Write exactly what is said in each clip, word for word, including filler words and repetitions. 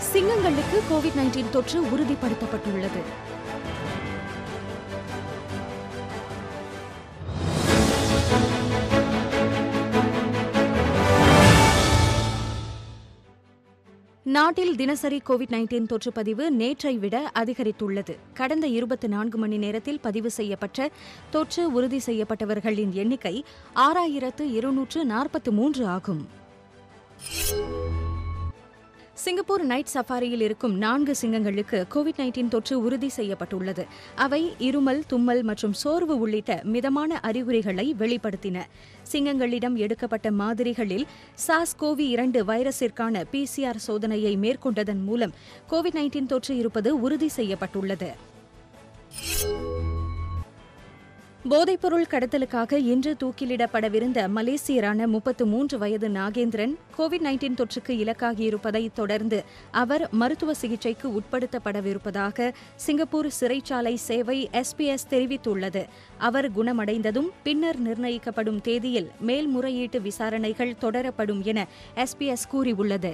சிங்கங்களுக்கு Covid nineteen தொற்று உறுதிப்படுத்தப்பட்டுள்ளது. நாட்டில் தினசரி கோவிட் நைன்டீன் தொற்று பதிவு நேற்றை விட அதிகரித்துள்ளது. கடந்த இருபத்தி நான்கு மணி நேரத்தில் பதிவு செய்யப்பட்ட தொற்று உறுதி செய்யப்பட்டவர்களின் எண்ணிக்கை ஆறாயிரத்து இருநூற்று நாற்பத்தி மூன்று ஆகும். சிங்கப்பூர் நைட் சஃபாரியில் இருக்கும் நான்கு சிங்கங்களுக்கு கோவிட் நைன்டீன் தொற்று உறுதி செய்யப்பட்டுள்ளது. அவை இருமல், தும்மல் மற்றும் சோர்வு உள்ளிட்ட மிதமான அறிகுறிகளை வெளிப்படுத்தின. சிங்கங்களிடம் எடுக்கப்பட்ட மாதிரிகளில் சார்ஸ் கோவி இரண்டு வைரஸிற்கான பிசிஆர் சோதனையை மேற்கொண்டதன் மூலம் கோவிட் நைன்டீன் தொற்று இருப்பது உறுதி செய்யப்பட்டுள்ளது. போதைப்பொருள் கடத்தலுக்காக இன்று தூக்கிலிடப்படவிருந்த மலேசியரான முப்பத்து மூன்று வயது நாகேந்திரன் கோவிட் நைன்டீன் தொற்றுக்கு இலக்காகியிருப்பதை தொடர்ந்து அவர் மருத்துவ சிகிச்சைக்கு உட்படுத்தப்படவிருப்பதாக சிங்கப்பூர் சிறைச்சாலை சேவை எஸ்பிஎஸ் தெரிவித்துள்ளது. அவர் குணமடைந்ததும் பின்னர் நிர்ணயிக்கப்படும் தேதியில் மேல்முறையீட்டு விசாரணைகள் தொடரப்படும் என எஸ்பிஎஸ் கூறியுள்ளது.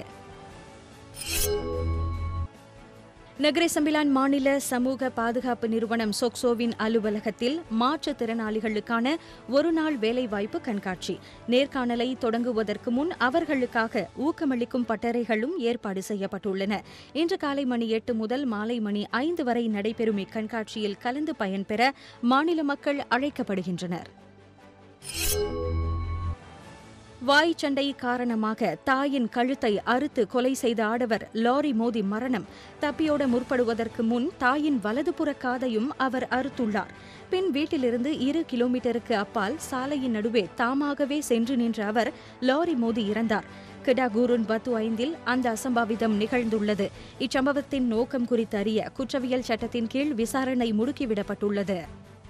நகரே சம்பிலான் மாநில சமூக பாதுகாப்பு நிறுவனம் சொக்சோவின் அலுவலகத்தில் மாற்றுத்திறனாளிகளுக்கான ஒருநாள் வேலைவாய்ப்பு கண்காட்சி நேர்காணலை தொடங்குவதற்கு முன் அவர்களுக்காக ஊக்கமளிக்கும் பட்டறைகளும் ஏற்பாடு செய்யப்பட்டுள்ளன. இன்று காலை மணி எட்டு முதல் மாலை மணி ஐந்து வரை நடைபெறும் இக்கண்காட்சியில் கலந்து பயன்பெற மாநில மக்கள் அழைக்கப்படுகின்றனர். வாய் சண்டை காரணமாக தாயின் கழுத்தை அறுத்து கொலை செய்த ஆடவர் லாரி மோதி மரணம். தப்பியோட முற்படுவதற்கு முன் தாயின் வலதுபுற காதையும் அவர் அறுத்துள்ளார். பின் வீட்டிலிருந்து இரு கிலோமீட்டருக்கு அப்பால் சாலையின் நடுவே தாமாகவே சென்று நின்ற அவர் லாரி மோதி இறந்தார். கிடாகூருன் பத்து ஐந்தில் அந்த அசம்பாவிதம் நிகழ்ந்துள்ளது. இச்சம்பவத்தின் நோக்கம் குறித்து அறிய குற்றவியல் சட்டத்தின் கீழ் விசாரணை முடுக்கிவிடப்பட்டுள்ளது.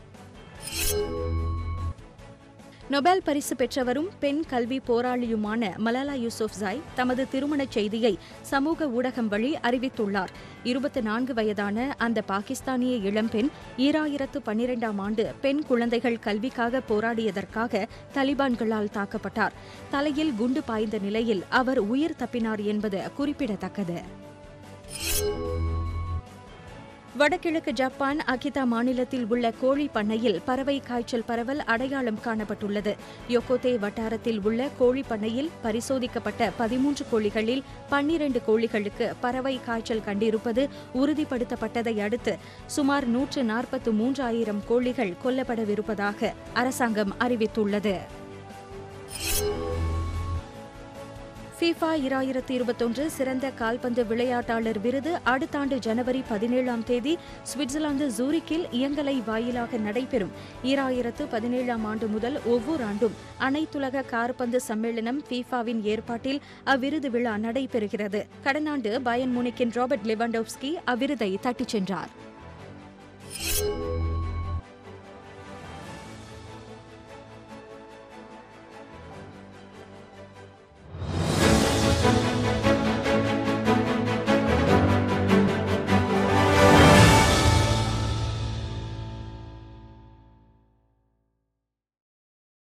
நொபேல் பரிசு பெற்றவரும் பெண் கல்வி போராளியுமான மலாலா யூசுப்சாய் தமது திருமணச் செய்தியை சமூக ஊடகம் வழி அறிவித்துள்ளார். இருபத்தி நான்கு வயதான அந்த பாகிஸ்தானிய இளம்பெண் ஈராயிரத்து பன்னிரண்டாம் ஆண்டு பெண் குழந்தைகள் கல்விக்காக போராடியதற்காக தலிபான்களால் தாக்கப்பட்டார். தலையில் குண்டு பாய்ந்த நிலையில் அவர் உயிர் தப்பினார் என்பது குறிப்பிடத்தக்கது. வடகிழக்கு ஜப்பான் அகிதா மாநிலத்தில் உள்ள கோழி பண்ணையில் பறவை காய்ச்சல் பரவல் அடையாளம் காணப்பட்டுள்ளது. யோகோதே வட்டாரத்தில் உள்ள கோழி பண்ணையில் பரிசோதிக்கப்பட்ட பதிமூன்று கோழிகளில் பன்னிரண்டு கோழிகளுக்கு பறவை காய்ச்சல் கண்டிருப்பது உறுதிப்படுத்தப்பட்டதை அடுத்து சுமார் நூற்று நாற்பத்து மூன்றாயிரம் கோழிகள் கொல்லப்படவிருப்பதாக அரசாங்கம் அறிவித்துள்ளது. ஃபீஃபா இரண்டாயிரத்து இருபத்தொன்று சிறந்த கால்பந்து விளையாட்டாளர் விருது அடுத்த ஆண்டு ஜனவரி பதினேழாம் தேதி சுவிட்சர்லாந்து ஜூரிக்கில் இயங்கலை வாயிலாக நடைபெறும். இரண்டாயிரத்து பதினேழாம் ஆண்டு முதல் ஒவ்வொரு ஆண்டும் அனைத்துலக கால்பந்து சம்மேளனம் ஃபீஃபாவின் ஏற்பாட்டில் அவ்விருது விழா நடைபெறுகிறது. கடந்த ஆண்டு பயர்ன் மூனிக்கின் ராபர்ட் லெவாண்டோவ்ஸ்கி அவ்விருதை தட்டிச் சென்றார்.